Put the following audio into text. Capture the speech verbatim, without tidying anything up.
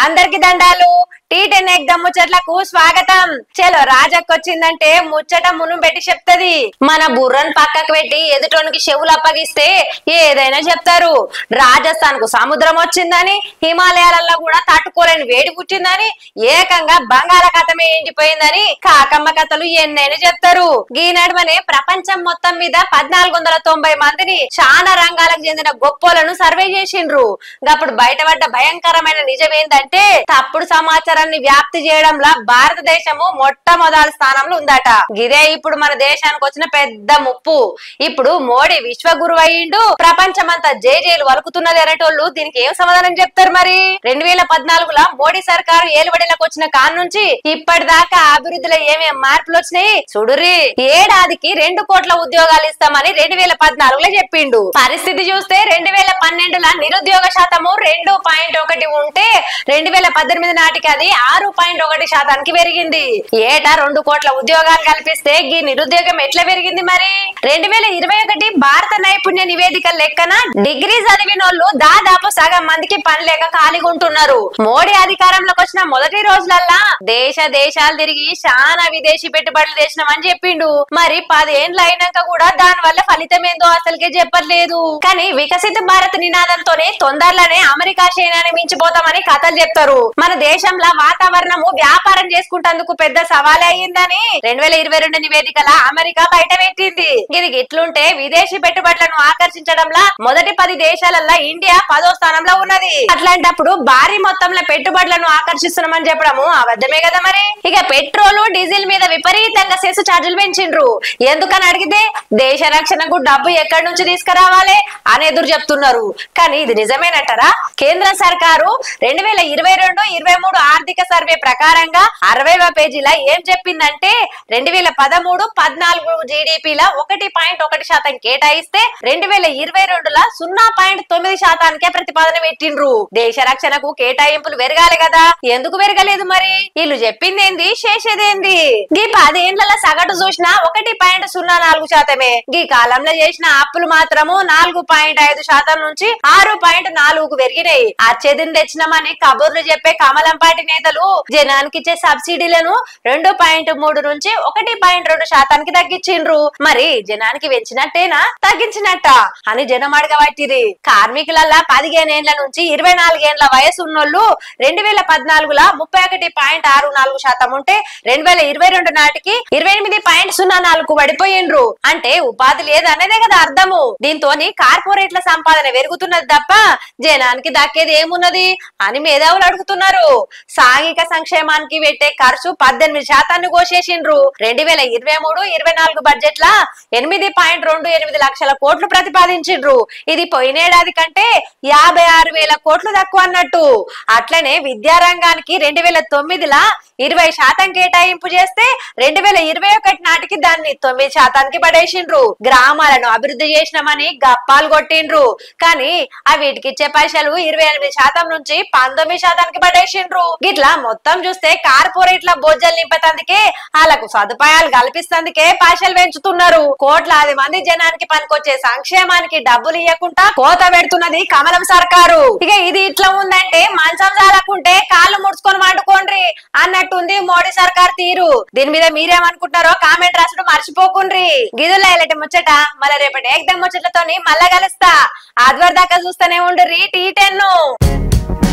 అందరికి దండాలు. Tea ten ఎగ్దమ్ ముచ్చట్లకు స్వాగతం. చలో రాజక్కొచ్చిందంటే ముచ్చట మును పెట్టి చెప్తది. మన బుర్రను పక్కకు పెట్టి ఎదుటోనికి చెవులు అప్పగిస్తే ఏదైనా చెప్తారు. రాజస్థాన్ కు సముద్రం వచ్చిందని, హిమాలయాలలో కూడా తట్టుకోలేని వేడి పుట్టిందని, ఏకంగా బంగాళాఖాతమే ఎండిపోయిందని కాకమ్మ కథలు ఎన్నైనా చెప్తారు. ఈ నడుమనే ప్రపంచం మొత్తం మీద పద్నాలుగు వందల తొంభై మందిని చాలా రంగాలకు చెందిన గొప్పోలను సర్వే చేసిండ్రు. అప్పుడు బయటపడ్డ భయంకరమైన నిజం ఏంటంటే తప్పుడు సమాచారాన్ని వ్యాప్తి చేయడంలో భారతదేశము మొట్టమొదటి స్థానంలో ఉందట. ఇదే ఇప్పుడు మన దేశానికి వచ్చిన పెద్ద ముప్పు. ఇప్పుడు మోడీ విశ్వగురు అయ్యిండు, ప్రపంచమంతా జేజేలు వలుకుతున్నది అనేటోళ్ళు దీనికి ఏం సమాధానం చెప్తారు? మరి రెండు వేల పద్నాలుగులో మోడీ సర్కారు ఏలుబడిలోకి వచ్చిన కాన్ నుంచి ఇప్పటిదాకా అభివృద్ధిలో ఏమేం మార్పులు వచ్చినాయి చూడురి. ఏడాదికి రెండు కోట్ల ఉద్యోగాలు ఇస్తామని రెండు వేల పద్నాలుగులో చెప్పిండు. పరిస్థితి చూస్తే రెండు వేల పన్నెండుల నిరుద్యోగ శాతము రెండు పాయింట్ ఒకటి ఉంటే రెండు వేల పద్దెనిమిది నాటికి అది ఆరు పాయింట్ ఒకటి శాతానికి పెరిగింది. ఏటా రెండు కోట్ల ఉద్యోగాలు కల్పిస్తే ఈ నిరుద్యోగం ఎట్లా పెరిగింది? మరి రెండు వేల ఇరవై ఒకటి భారత నైపుణ్య నివేదిక లెక్కన డిగ్రీ చదివినోళ్ళు దాదాపు సగం మందికి పని లేక ఖాళీగా ఉంటున్నారు. మోడీ అధికారంలోకి వచ్చిన మొదటి రోజులల్లా దేశ దేశాలు తిరిగి చాలా విదేశీ పెట్టుబడులు తెచ్చినామని చెప్పిండు. మరి పదేండ్లు అయినాక కూడా దాని వల్ల ఫలితం ఏందో అసలుకే చెప్పట్లేదు. కానీ వికసిత భారత్ నినాదంతోనే తొందరలోనే అమెరికా చైనాని మించిపోతామని కథలు చెప్తారు. మన దేశంలో వాతావరణము వ్యాపారం చేసుకుంటందుకు పెద్ద సవాలే అయ్యిందని రెండు వేల ఇరవై రెండు నివేదికల అమెరికా బయట పెట్టింది. ఇది ఇట్లుంటే విదేశీ పెట్టుబడులను ఆకర్షించడంలో మొదటి పది దేశాలలో ఇండియా పదో స్థానంలో ఉన్నది. అట్లాంటప్పుడు భారీ మొత్తంలో పెట్టుబడులను ఆకర్షిస్తున్నామని చెప్పడము అబద్ధమే కదా. మరి ఇక పెట్రోల్ డీజిల్ మీద విపరీతంగా సెస్ ఛార్జీలు పెంచిండ్రు. ఎందుకని అడిగితే దేశ రక్షణకు డబ్బు ఎక్కడి నుంచి తీసుకురావాలి అని ఎదురు చెప్తున్నారు. కానీ ఇది నిజమేనంటారా? కేంద్ర సర్కారు రెండు వేల ఇరవై రెండు ఇరవై మూడు ఆర్థిక సర్వే ప్రకారంగా అరవైవ పేజీలా ఏం చెప్పిందంటే రెండు వేల పదమూడు పద్నాలుగు జీడిపిల ఒకటి పాయింట్ ఒకటి శాతం కేటాయిస్తే రెండు వేల ఇరవై రెండుల సున్నా పాయింట్ తొమ్మిది శాతానికే ప్రతిపాదన పెట్టిండ్రు. దేశ రక్షణకు కేటాయింపులు పెరగాలి కదా, ఎందుకు పెరగలేదు? మరి వీళ్ళు చెప్పిందేంది, చేసేదేంది? ఈ పదేండ్ల సగటు చూసినా ఒకటి పాయింట్ సున్నా నాలుగు శాతమే. ఈ కాలంలో చేసిన అప్పులు మాత్రము నాలుగు పాయింట్ ఐదు శాతం నుంచి ఆరు పాయింట్ నాలుగుకు పెరిగినాయి. అచ్చేదిని తెచ్చినామని కబుర్లు చెప్పే కమలం పార్టీ నేతలు జనానికి ఇచ్చే సబ్సిడీలను రెండు పాయింట్ మూడు నుంచి ఒకటి పాయింట్ రెండు శాతానికి తగ్గించిండ్రు. మరి జనానికి పెంచినట్టేనా తగ్గించినట్ట అని జనం అడగబట్టిరి. కార్మికులల్లా పదిహేనేండ్ల నుంచి ఇరవై నాలుగేండ్ల వయసు ఉన్నోళ్ళు రెండు వేల పద్నాలుగులా ముప్పై ఒకటి పాయింట్ ఆరు నాలుగు శాతం ఉంటే రెండు వేల ఇరవై రెండు నాటికి ఇరవై ఎనిమిది పాయింట్ సున్నా నాలుగు పడిపోయిండ్రు. అంటే ఉపాధి లేదనేదే కదా అర్థము. దీంతో కార్పొరేట్ల సంపాదన పెరుగుతున్నది తప్ప జనానికి దక్కేది ఏమున్నది అని మేధావులు అడుగుతున్నారు. సాంఘిక సంక్షేమానికి పెట్టే ఖర్చు పద్దెనిమిది శాతాన్ని కోసేసిండ్రు. రెండు వేల ఇరవై మూడు ఇరవై నాలుగు బడ్జెట్ లా ఎనిమిది పాయింట్ రెండు ఎనిమిది లక్షల కోట్లు ప్రతిపాదించిండ్రు. ఇది పోయినేడాది కంటే యాభై ఆరు వేల కోట్లు తక్కువ అన్నట్టు. అట్లనే విద్యారంగానికి రెండు వేల తొమ్మిదిలా ఇరవై శాతం కేటాయింపు చేస్తే రెండు వేల ఇరవై ఒకటి నాటికి దాన్ని తొమ్మిది శాతానికి పడేసిండ్రు. గ్రామాలను అభివృద్ధి చేసినామని గప్పాలు కొట్టిండ్రు. కానీ ఆ వీటికి ఇచ్చే పైసలు ఇరవై ఎనిమిది శాతం నుంచి పంతొమ్మిది శాతానికి పడేసిండ్రు. ఇట్లా మొత్తం చూస్తే కార్పొరేట్ల బోజలు నింపేందుకే వాళ్ళకు సదుపాయాలు కల్పిస్తందుకే పైసలు పెంచుతున్నారు. కోట్లాది మంది జనానికి పనికొచ్చే సంక్షేమానికి డబ్బులు ఇవ్వకుండా కోత పెడుతున్నది కమలం సర్కారు. ఇక ఇది ఇట్లా ఉందంటే మంచం చాలకుంటే కాళ్ళు ముడుచుకొని వండుకోండి అన్నట్టుంది మోడీ సర్కార్ తీరు. దీని మీద మీరేమనుకుంటారో కామెంట్ రాసడం మర్చిపోకుండ్రి. గిదుల ముచ్చట మళ్ళీ రేపటి ఎగ్దమ్ ముచ్చట్లతోని మళ్ళా కలుస్తా. ఆదివారం దాకా చూస్తూనే ఉండు టీ టెన్.